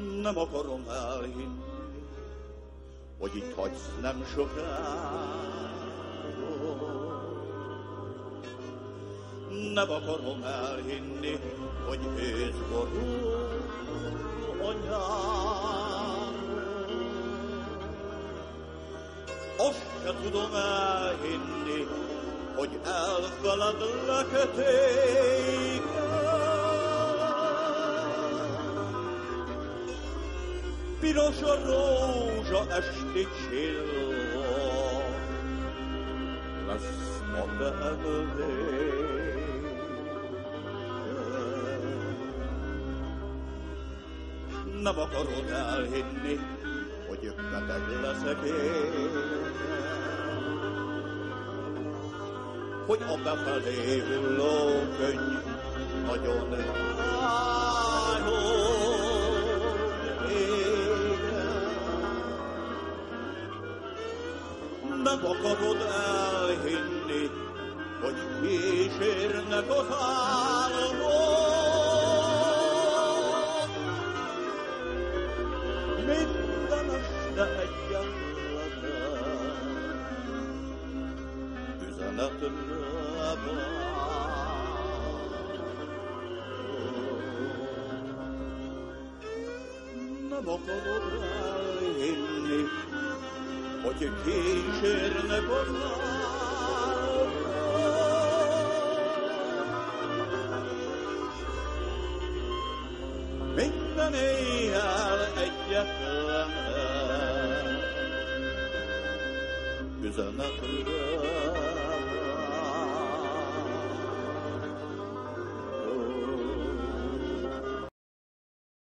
Nem akarom elhinni, hogy itt hagysz nem sokára. Nem akarom elhinni, hogy ősz borul a nyáron. Azt se tudom elhinni, hogy elfeledlek téged. Piros a rózsa esti csillag, lesz ma emlék. Nem akarod elhinni, hogy beteg leszek én, hogy a befelé hulló könny nagyon rájog égen. Nem akarod elhinni, hogy kísérnek az álmok. Minden este egyetlen üzenetre vár. Nem akarod elhinni, hogy kísérnek az álmok. Minden éjjel egyetlen üzenetre